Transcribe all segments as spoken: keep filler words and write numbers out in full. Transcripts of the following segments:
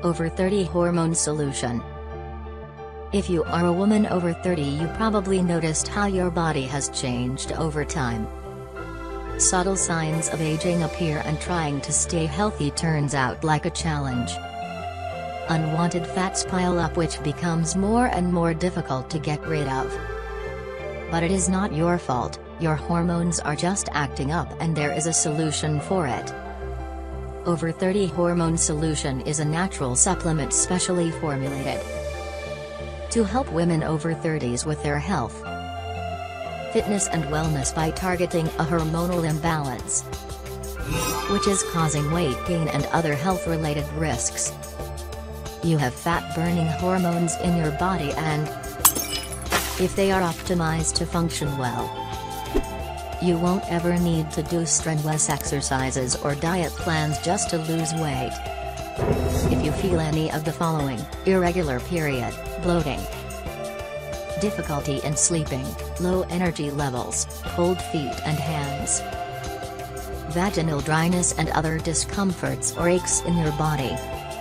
Over thirty Hormone Solution. If you are a woman over thirty, you probably noticed how your body has changed over time. Subtle signs of aging appear, and trying to stay healthy turns out like a challenge. Unwanted fats pile up, which becomes more and more difficult to get rid of. But it is not your fault, your hormones are just acting up, and there is a solution for it. Over thirty Hormone Solution is a natural supplement specially formulated to help women over thirties with their health, fitness and wellness by targeting a hormonal imbalance, which is causing weight gain and other health-related risks. You have fat-burning hormones in your body, and if they are optimized to function well, you won't ever need to do strenuous exercises or diet plans just to lose weight. If you feel any of the following: irregular period, bloating, difficulty in sleeping, low energy levels, cold feet and hands, vaginal dryness and other discomforts or aches in your body,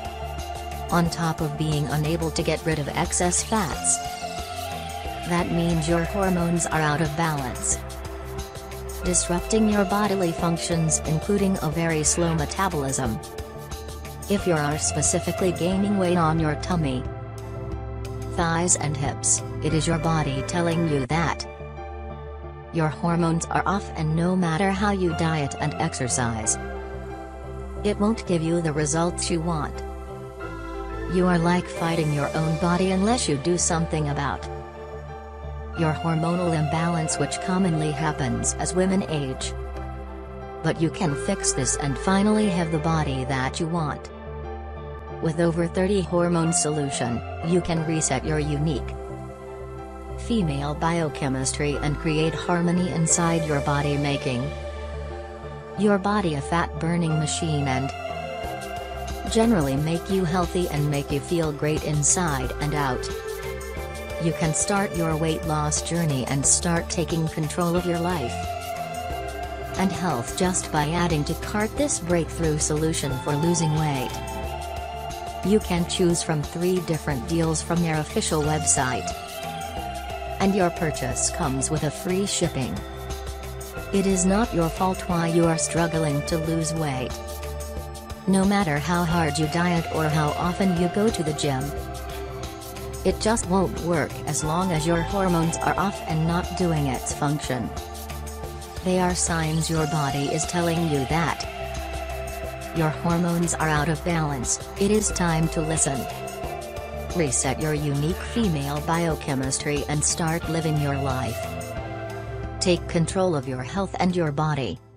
on top of being unable to get rid of excess fats, that means your hormones are out of balance, disrupting your bodily functions, including a very slow metabolism. If you are specifically gaining weight on your tummy, thighs and hips, it is your body telling you that your hormones are off, and no matter how you diet and exercise, it won't give you the results you want. You are like fighting your own body unless you do something about your hormonal imbalance, which commonly happens as women age. But you can fix this and finally have the body that you want. With Over thirty Hormone Solution, you can reset your unique female biochemistry and create harmony inside your body, making your body a fat-burning machine, and generally make you healthy and make you feel great inside and out. You can start your weight loss journey and start taking control of your life and health just by adding to cart this breakthrough solution for losing weight. You can choose from three different deals from their official website, and your purchase comes with a free shipping. It is not your fault why you are struggling to lose weight. No matter how hard you diet or how often you go to the gym, it just won't work as long as your hormones are off and not doing its function. They are signs your body is telling you that your hormones are out of balance. It is time to listen. Reset your unique female biochemistry and start living your life. Take control of your health and your body.